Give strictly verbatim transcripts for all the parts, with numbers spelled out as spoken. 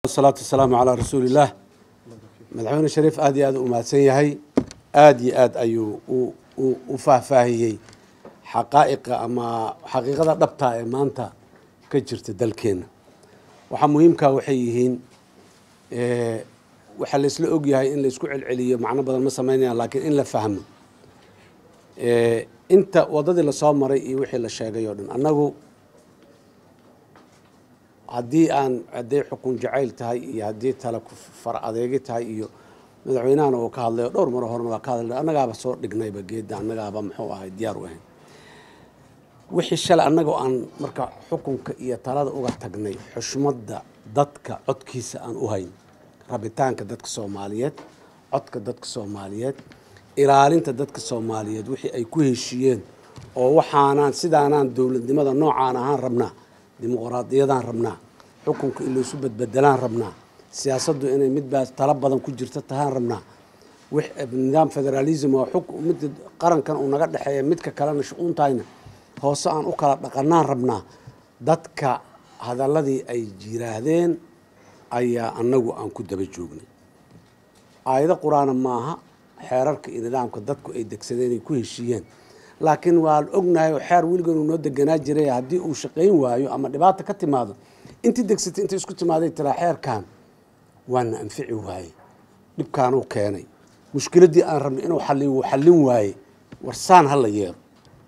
والصلاة والسلام على رسول الله. مدحونا شريف آدي آد وماسية هي آدي آد أيو وفاهفاهي حقائق أما حقيقة ضبطها إمانتا كجرت دلكين وحا مهمكا وحيهين إيه وحا لسلا أوجيهاي إن لسكوع العلية معنا بدل ما سمينيها لكن إن لا فهمه إيه أنت وضد اللي صامري وحي اللي شاقيودن أنه haddii aan haday xukun jacayl tahay iyo haddii tala ku far adeegi tahay iyo madaxweynaha oo ka hadlay dhowr mar horna waa ka hadlay annagaaba soo dhignayba geedda annagaaba muxuu ahay diyaar u ahayn wixii shalay annagoo aan marka xukunka iyo talada uga tagnay xushmadda dadka codkiisa aan u hayn rabitaanka dadka Soomaaliyeed codka dadka Soomaaliyeed ilaalinta dadka Soomaaliyeed wixii ay ku heshiiyeen oo waxaanaan sidaanaan dawladnimada noocaan ahaan rabnaa dimuqraadiyadan rabnaa xukunka in loo soo badbedelaan rabnaa siyaasaddu inay mid baas tala badan ku jirto tahaan rabnaa wix nidaam federalism oo xukun mid qarankan uu naga dhaxeeyo midka kalena shu'uuntayna hoose aan u kala dhaqanaan rabnaa dadka hadaladii ay jiraahdeen ayaa anagu aan ku daba joognay aayada quraana maaha xeerarka iyo nidaamka dadku ay degsadeen ay ku heshiiyeen laakiin waa ognahay xeer wilgan uu noo deganaa jiray hadii uu shaqeyn waayo ama dhibaato ka timaado intii degsatay intii isku timaaday tira xeerkan waana anfici waayay dhibkaan uu keenay mushkiladii aan rabnay inuu xalliyo xallin waayay warsaan hal yeero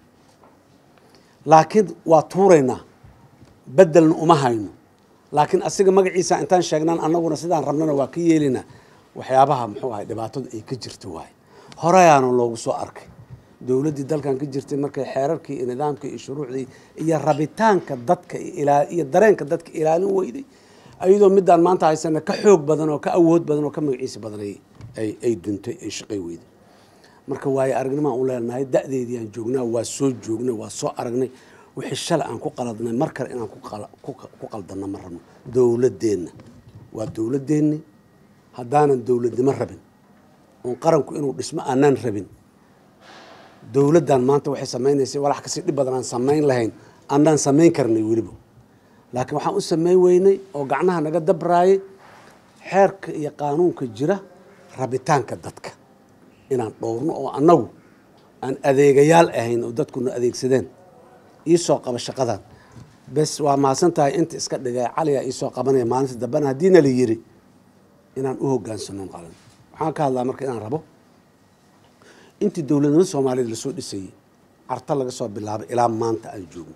laakiin waa tuurayna bedelna uma hayno laakiin asiga magaciisa intaan sheegnaan annaguna sidaan rabnana waa ka yeelina waxyaabaha muxuu ahay dhibaatada ay ka jirto waay horeeyana loogu soo arkay dawladii dalkan ka jirtay markay xeerarkii iyo nidaamkii iyo shuruucdii iyo rabitaanka dadka iyo dareenka dadka ilaalin weyday ayadoo midaan maanta haysana ka xoog badan oo ka awood badan oo ka magaciisa badan ay ay duntay ay shaqay weyday marka waay aragnimo aan u leenahay da'deedii aan joognaa waa soo joognay waa soo aragnay wixii shal aan ku qaladnay markar inaan ku ku qaldana ma rabno dawladeena waa dawladeena hadaanan dawladnimo rabin oo qaranku inuu dhismo aanan rabin dawladdan maanta waxay sameeynaysay walax ka sii dhib badan aan sameyn lahayn aanan sameyn karnay waliba laakiin waxaan u sameey weynay oo gacnaha naga dabraayay xeerka iyo qaanuunka jira rabitaanka dadka inaan dhowrno oo annagu aan adeegayaal ahayn oo dadkuna adeegsadeen ii soo qaba shaqadan bas waa maasan tahay inta iska dhigay caliya ii soo qabanaya maalinta dambana hadiina la yiri inaan u hogaansano qalan waxaan ka hadlaa marka inaan rabo intii dawladnimada Soomaaliyeed la soo dhisay arta laga soo bilaabay ilaa maanta ay joogo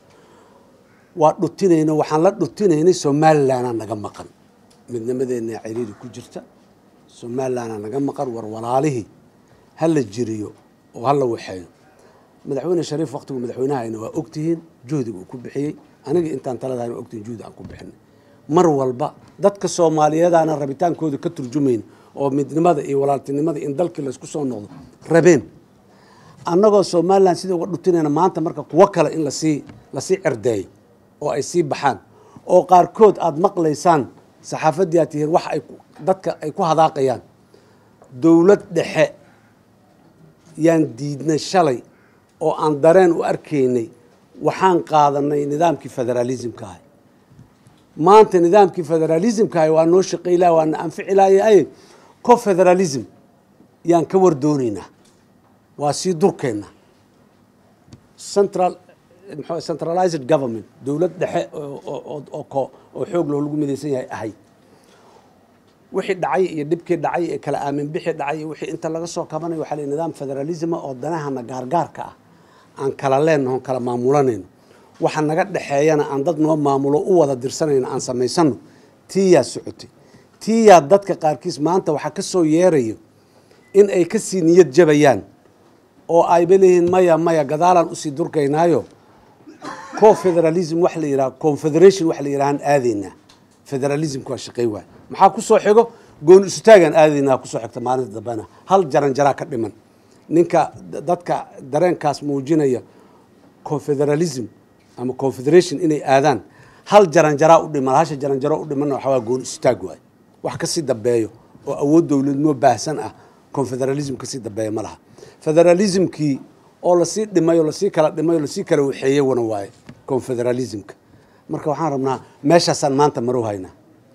waa dhutinayna waxaan la dhutinaynay Soomaaliland naga maqan midnimadeena ciriiri ku jirta Soomaaliland naga maqan war walaalihi hal jiriyo oo hal waxayo madaxweyne Shariif waqtigu madaxweynaha waa ogtihiin juhdiga uu ku bixiyay aniga intaan talada aan ogtiin juhdi aan ku bixinay mar walba dadka Soomaaliyeed aan rabitaankooda ka turjumayn oo midnimada iyo walaaltinimada in dalka la isku soo noqdo rabeen annagoo Soomaaliland sida uga dhutinayna maanta marka kuwa kale in la si la si cirday oo ay si baxaan oo qaarkood aad maqlaysaan saxaafadiyatihiin wax ay dadka ay ku hadaaqayaan dawlad dhexe yaan diidnay shalay oo aan dareen u arkaynay waxaan qaadanay nidaamkii federalismka ah maanta nidaamkii federalismka ah waa noo shaqeylaa waa anficilaayay ko federalism yaan ka war doonayna waa si durkeena central centralized government dawlad dhexe oo oo oo xoog loo lagu mideysan yahay ahay wixii dhacay iyo dibkii dhacay ee kala aamin bixi dhacay wixii inta laga soo kabanay waxa la nidaam federalism oo danahana gaargaarka ah aan kala leenahay kala maamulanayno waxa naga dhaxeeyana aan dad noo maamulo u wada dirsanayna aan sameysano tiya socotay tiya dadka qaarkiis maanta waxa ka soo yeerayo in ay ka sii niyad jabayaan oo ay baleeyin maya maya gadaalan u sii durkaynaayo co federalism wax la yiraahdo confederation wax la yiraahdo aadina federalism ku shaqeey waa maxaa ku soo xigo goon isu taagan aadina ku soo xigta maalinta dambana hal jaran jara ka dhiman ninka dadka dareenkaas muujinaya confederalism ama confederation inay aadaan hal jaran jara u dhiman hal jaran jara u dhiman waxa waa goon isu taag waay wax ka sii dambeeyo oo awood dawladnimo baahsan ah confederalism ka sii dambeeyo ma laha federalismkii oo la sii dhimayo la sii kala dhimayo la sii kala waxeeyay wana waay confederalismka marka waxaan rabnaa meeshaasaan maanta maru haynaa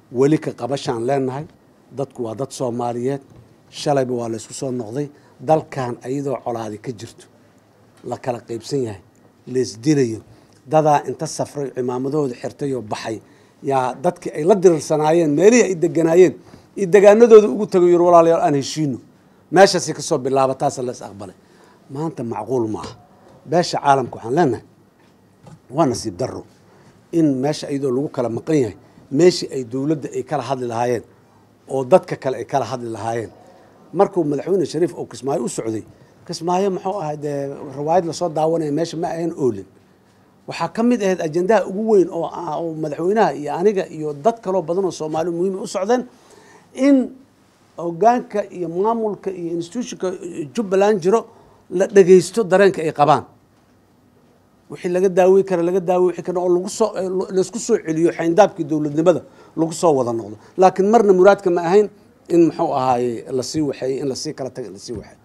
weli ka qabashaan leenahay dadku waa dad Soomaaliyeed shalayba waa la isku soo noqday dalkan ayadoo colaadi ka jirto la kala qaybsan yahay lees dilayo dadaa inta safray cimaamadooda xirtay oo baxay yaa dadkii ay la dirirsanaayeen meelihii ay deganaayeen iyo degaanadooda ugu tagay yar walaalayaal aan heshiino meeshaasi ka soo bilaabataas la is aqbalay maanta macquul ma aha beesha caalamka waxaan leenahay waa nasiib darro in meesha ayadoo lagu kala maqan yahay meeshii ay dowladda ay kala hadli lahaayeen oo dadka kale ay kala hadli lahaayeen markuu madaxweyne Shariif oo Kismaayo u socday Kismaayo muxuu ahaa de riwaayad la soo daawanay meesha ma ahayn oolin waxa kamid ahayd ajendaha ugu weyn oo madaxweynaha iyo aniga iyo dad kale oo badan oo Soomaali muhiim u socdeen in hoggaanka iyo maamulka iyo institutionka Jubbaland jiro la dhageysto dareenka ay qabaan wixii laga daaway kara laga daaway wixii kana oo lagu soo la isku soo celiyo xayndaabkii dawladnimada lagu soo wada noqdo laakiin marna muraadka ma ahayn in muxuu ahaay la sii waxay in la sii kala tag la sii waxay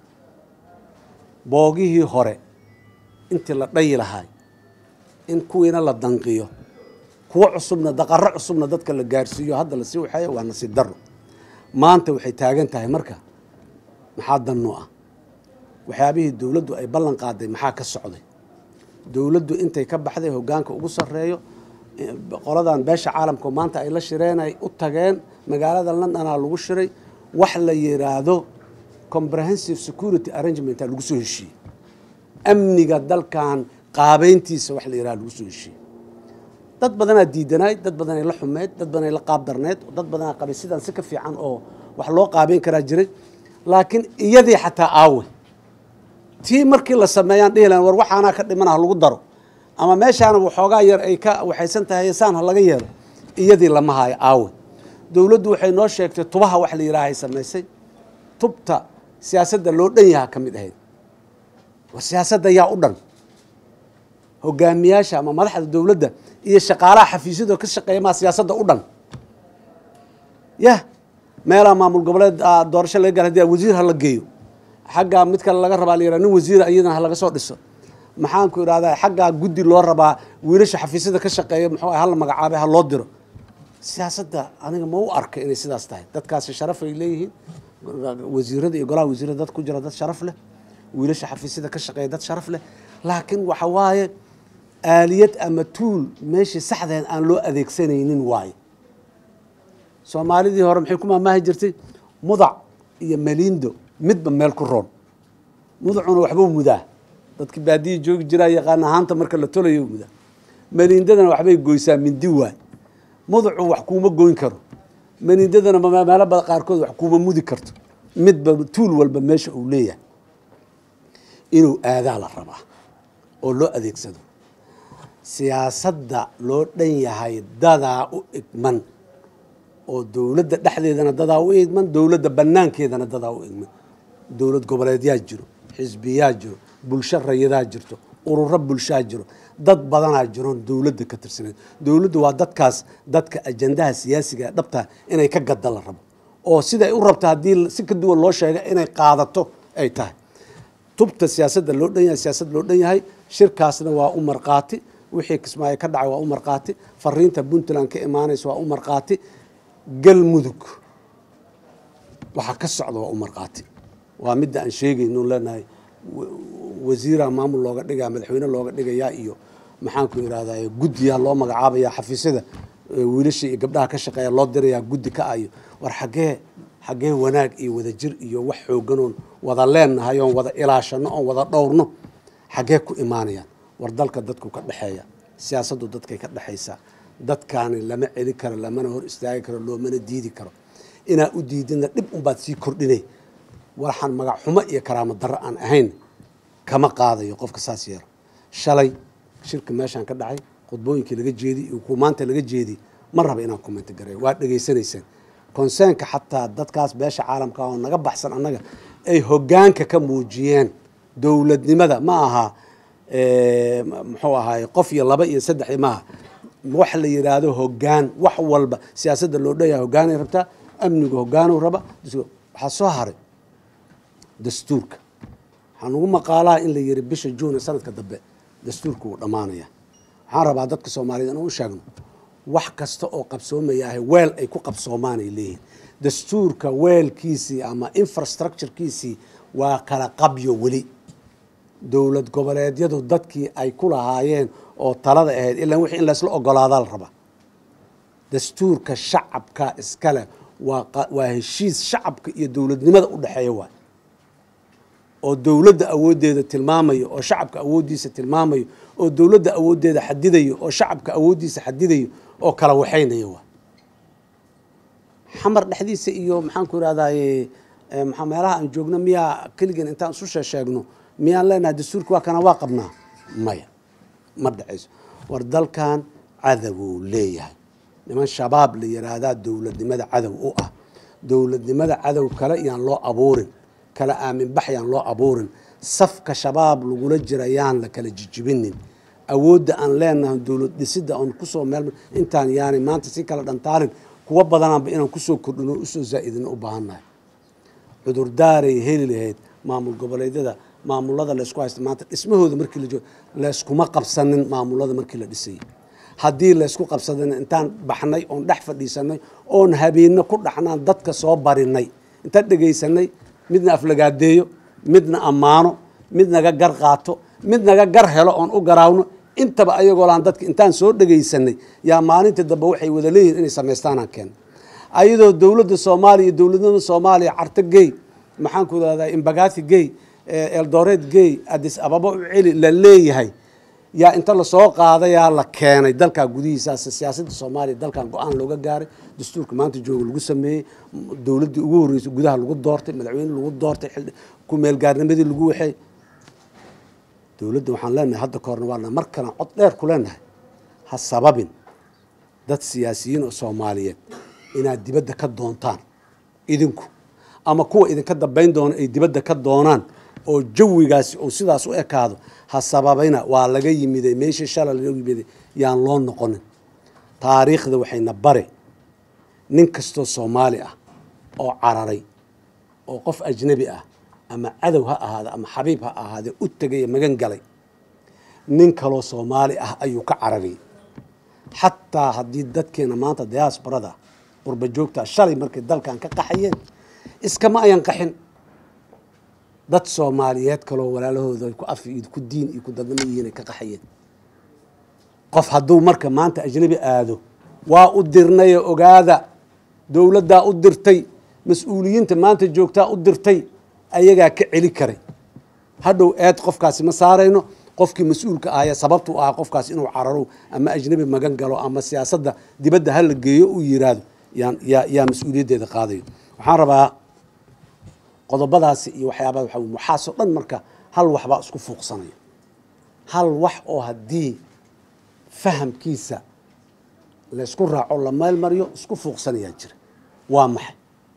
boogihii hore intii la dhayi lahaay in kuwiina la danqiyo kuwa cusubna daqarro cusubna dadka la gaarsiiyo hadda la sii waxay waa nasiib darro maanta waxay taagan tahay marka maxaa danno ah waxyaabihii dawladdu ay ballan qaaday maxaa ka socday dawladdu intay ka baxday hoggaanka ugu sareeyo qoladan beesha caalamka maanta ay la shireenay u tageen magaalada London lagu shiray wax la yiraahdo comprehensive security arrangement lagu soo heshiiyay amniga dalkan qaabeyntiisa wax la yiraahdo lagu soo heshiiyay dad badan aad diidanay dad badan ay la xumeed dad badan ay la qaab darneed dad badan qabay sidaan si ka fiican oo wax loo qaabeyn kara jiray laakiin iyadii xataa aawe tii markii la sameeyaan dhiilan war waxaana ka dhimanaha lagu daro ama meeshaana waxoogaa yar ay ka waxaysan tahay saan laga yeelo iyadii lama hayo aawe dawladdu waxay noo sheegtay tubaha wax la yiraahay sameysay tubta siyaasadda loo dhan yahay kamid ahayd waa siyaasadda yaa u dhan hogaamiyaasha ama madaxda dawladda iyo shaqaalaha xafiisyada ka shaqeeya ma siyaasadda u dhan ya meelaha maamul goboleed doorasho laga galay hadii wasiir ha la geeyo xagga mid kale laga rabaa nin wasiir ayadana ha laga soo dhiso maxaan ku iraahdaa xagga guddi loo rabaa wiilasha xafiisyada ka shaqeeya muxuu hal magacaabay ha loo diro siyaasadda aniga ma u arkay inay sidaas tahay dadkaasi sharaf ay leeyihiin wasiirada iyo golaha wasiirada dad ku jira dad sharaf leh wiilasha xafiisyada ka shaqeeya dad sharaf leh laakiin waxa waaye aaliyad ama tool meeshii saxdeed aan loo adeegsanaynin waaye Soomaalidii hore maxay ku maamaahi jirtay mudac iyo maliindo midba meel ku roon mudacuna waxba mudaa dadkii baadiye joogi jiray yaqaan ahaanta marka la tolayo mudaa maliindadana waxbay gooysaa mindi waay mudacu wax kuma gooyn karo maliindadana meelo badan qaarkood wax kuma mudi karto midba tool walba meesha uu leeyahay inuu aadaa la rabaa oo loo adeegsado siyaasadda loo dhan yahay dadaa u igman oo dawladda dhexdeedana dadaa u igman dawladda banaankeedana dadaa u igman dawlad goboleedyaa jiro xisbiyaa jiro bulsho rayadaa jirto ururo bulshaa jiro dad badanaa jiro dawladda ka tirsaneed dawladdu waa dadkaas dadka ajandaha siyaasiga dhabta inay ka gadda la rabo oo sida ay u rabto hadii si ka duwan loo sheego inay qaadato ay tahay tubta siyaasadda loo dhan yahay siyaasad loo dhan yahay shirkaasna waa u marqaati wixii Kismaayo ka dhacay waa u marqaati fariinta Puntland ka imaanaysa waa u marqaati galmudug waxa ka socda waa u marqaati waa mid aan sheegayno leenahay wasiira maamul looga dhigaa madaxweyne looga dhigayaa iyo maxaan ku yiraahdaa guddiya loo magacaabaya xafiisyada wiilasha iyo gabdhaha ka shaqeeya loo dirayaa guddi ka ayo war xagee xagee wanaag iyo wada jir iyo wax xooganoon wada leenahay oo wada ilaashano oo wada dhowrno xagee ku imaanayaan war dalka dadku ka dhaxeeya siyaasaddu dadkay ka dhaxaysaa dadkaani lama celi karo lamana hor istaagi karo loomana diidi karo inaa u diidina dhib un baad sii kordhinay waxaan magac xumo iyo karaamo darro aan ahayn kama qaadayo qofka saas yeero shalay shirka meeshaan ka dhacay khudbooyinkii laga jeediyay iyo kuwa maanta laga jeediyay ma raba inaan comment gareeyo waa dhageysanaysaan concernka xataa dadkaas beesha caalamka oo naga baxsan annaga ay hoggaanka ka muujiyeen dawladnimada ma aha ee muxuu ahaay qof iyo laba iyo saddex maaha wax la yiraahdo hoggaan wax walba siyaasadda loo dhayaa hoggaanay rabtaa amniga hoggaanu raba waxa soo haray dastuurka waxaan ugu maqaalaa in la yiri bisha June sanadka dambe dastuurku uu dhamaanaya waxaan rabaa dadka Soomaaliyeed inuu sheegno wax kasta oo qabsoomayahay weel ay ku qabsoomaanay leeyihin dastuurka weelkiisii ama infrastructurekiisii waa kala qabyo weli dowlad goboleedyadu dadkii ay ku lahaayeen oo talada ahayd ilaa wixii in laysla ogolaadaa la rabaa dastuurka shacabka iskale waa waa heshiis shacabka iyo dowladnimada u dhaxeeya waay oo dowladda awooddeeda tilmaamayo oo shacabka awooddiisa tilmaamayo oo dowladda awooddeeda xadidayo oo shacabka awooddiisa xadidayo oo kala waxaynayo waay xamar dhexdiisa iyo maxaan ku ihahdaye maxaa meelaha aan joogno miyaa keligan intaan isu sheegno miyaan leenahay dastuurka waa kana waa qabnaa maya ma dhacayso war dalkan cadowuu leeyahay niman shabaab la yiraahdaa dowladnimada cadow u ah dowladnimada cadow kale yaan loo abuurin kala aamin bax yaan loo abuurin safka shabaab lagula jira yaan la kala jijibinin awoodda aan leenahay dowlad dhisidda aan kusoo meel intaan yaani maanta si kala dhantaalin kuwa badanaanba inaan kusoo kordhino usoo zaa'idino u baahannahay cudurdaaray heli lahayd maamul goboleedyada maamulada laysku haysta maanta dhismahooda markii la joogo layskuma qabsanin maamulada markii la dhisayay haddii laysku qabsadana intaan baxnay oon dhex fadhiisanay oon habeenno ku dhaxnaan dadka soo barinay intaan dhegaysanay midna aflagaadeeyo midna ammaano mid naga gar qaato mid naga gar helo oon u garaawno intaba ayagoo laan dadka intaan soo dhegaysanay yaa maalinta dambe waxay wada leeyihiin inay samaystaanaan keena ayadoo dowladda soomaaliya iyo dowladnimada soomaaliya carto gey maxaan ku idhahdaa imbagathi gey eldoret gey addis ababa u celi la leeyahay yaa inta lasoo qaadayaa la keenay dalkaa gudihiisaas siyaasadda soomaaliya dalkan go-aan looga gaaray dastuurka maanta jooga lagu sameeyey dowladdii ugu horreysay gudaha lagu doortay madaxweyne lagu doortay ku meelgaarnimadii lagu waxay dowladda waxaan leenahay hadda ka horna waana mar kalan cod dheer ku leenahay ha sababin dad siyaasiyiin oo soomaaliyeed inaad dibadda ka doontaan idinku ama kuwa idinka dambayn doona ay dibadda ka doonaan oo jawigaasi oo sidaas u ekaado ha sababayna waa laga yimiday meeshii shalay laga yimiday yaan loo noqonin taariikhda waxayna bare nin kastoo soomaali ah oo cararay oo qof ajnabi ah ama cadow ha ahaada ama xabiib ha ahaadee u tegay magan galay nin kaloo soomaali ah ayuu ka carariyay xataa haddii dadkeena maanta diaasbarada qurba joogta shalay markay dalkan ka qaxayeen iskama ayan qaxin dad soomaaliyeed kaloo walaalahooda ku af iyo ku diin iyo ku dadnimo yihiin ka qaxayeen qof hadduu marka maanta ajnabi aado waa u dirnay ogaada dowladdaa u dirtay mas-uuliyiinta maanta joogtaa u dirtay ayagaa ka celi karay hadhow eed qofkaasi ma saarayno qofkii mas-uulka ahaya sababtu ahaa qofkaas inuu cararo ama ajnabi magan galo ama siyaasadda dibadda ha la geeyo uu yiraahdo yaan yaa yaa mas-uuliyaddeeda qaadayo waxaan rabaa qodobadaasi iyo waxyaabaha waxa muxaaso dhan marka hal waxbaa isku fuuqsanayo hal wax oo haddii fahamkiisa laysku raaco la meel mariyo isku fuuqsanayaa jira waa maxay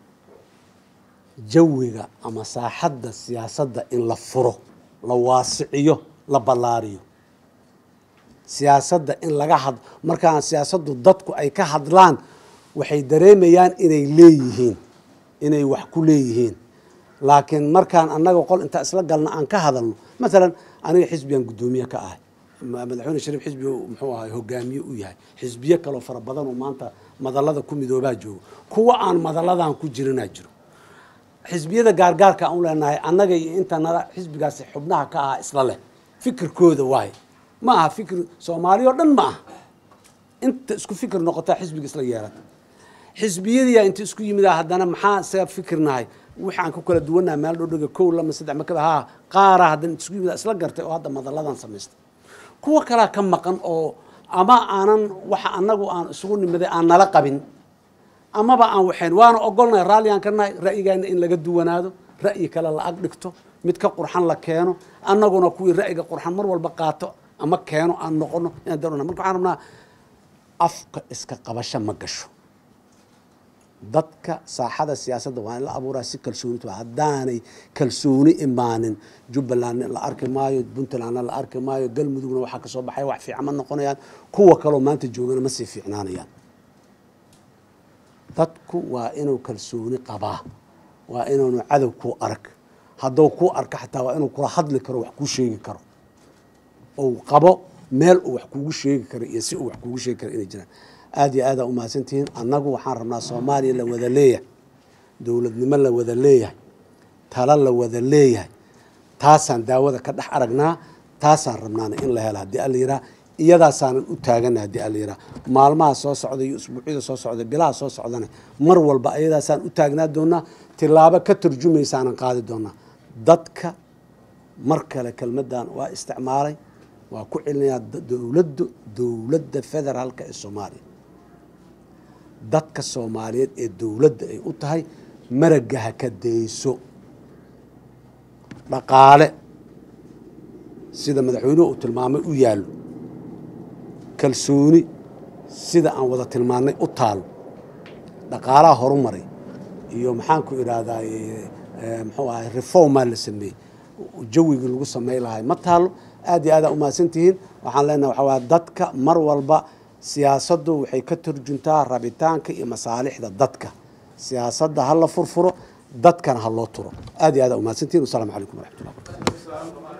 jawiga ama saaxadda siyaasadda in la furo la waasiciyo la ballaariyo siyaasadda in laga had markaan siyaasaddu dadku ay ka hadlaan waxay dareemayaan inay leeyihiin inay wax ku leeyihiin laakiin markaan annaga qol inta isla galna aan ka hadalno maalan aniga xisbigan guddoomiye ka ahay madaxweyne shariif xisbi muxuu ahay hogaamiye u yahay xisbiye kaloo fara badan oo maanta madallada ku midoobaa joogo kuwa aan madalladan ku jirinaa jiro xisbiyada gaargaarka aan u leenahay annaga iyo inta nala xisbigaasi xubnaha ka ahaa isla leh fikirkooda waaye ma aha fikir soomaali oo dhan ma aha inta isku fikir noqotaa xisbiga isla yeelata xisbiyadiyaa inta isku yimid haddana maxaa isaga fikirnahay waxaan ku kala duwannaha meel dhodhoga kow lama saddex makaba haa qaara haddana inta isku yimid isla gartay oo hadda madalladan samaystay kuwa kalaa ka maqan oo ama aanan waxa annagu aan isugu nimiday aan nala qabin amaba aan waxayn waana ogolnahay raalli aan ka nahay ra'yigaana in laga duwanaado ra'yi kale la ag dhigto mid ka qurxan la keeno annaguna kuwii ra'yiga qurxan mar walba qaato ama keeno aan noqono inaan darona marka waxaan rabnaa afka iska qabasho ma gasho dadka saaxada siyaasadda waa in la abuuraa si kalsoonito haddaanay kalsooni imaanin jubbalandna la arki maayo puntlandna la arki maayo galmudugna waxaa ka soo baxaya wax fiican ma noqonayaan kuwa kaloo maanta joogana ma sii fiicnaanayaan dadku waa inuu kalsooni qabaa waa inuunu cadow kuu arag hadduu kuu arka xataa waa inuu kula hadli karo wax kuu sheegi karo ou qabo meel uu wax kuugu sheegi karo iyo si uu wax kuugu sheegi karo inay jiraan aad iyo aad u mahadsantihiin annagu waxaan rabnaa Soomaaliya la wada leeyahay dowladnimo la wada leeyahay tala la wada leeyahay taasaan daawada ka dhex aragnaa taasaan rabnaana in la helo haddii alla yidhaah iyadaasaanan u taagana haddii alla yidhaah maalmaha soo socda iyo usbuucyada soo socda bilaha soo socdana mar walba iyadaasaan u taagnaa doonaa tilaabo ka turjumaysaanan qaadi doonaa dadka mar kale kelmaddan waa isticmaalay waa ku celinayaa dowladdu dowladda federaalka ee Soomaaliya dadka Soomaaliyeed ee dowladda ay u tahay maragga ha ka dayso dhaqaale sida madaxweynuhu uu tilmaamay u yaalo kalsooni sida aan wada tilmaanay u taalo dhaqaalaha horumaray iyo maxaan ku iraahdaa muxuu ahay reform la sameeyay jawigii lagu sameey lahay ma taalo aad iyo aad u mahadsantihiin waxaan leenahay waxa waa dadka mar walba siyaasaddu waxay ka turjuntaa rabitaanka iyo masaalixda dadka siyaasadda ha la furfuro dadkana ha loo turo aad iyo aad u mahadsantihiin wassalaamu calaykum waraxmatullahi wabarakatuh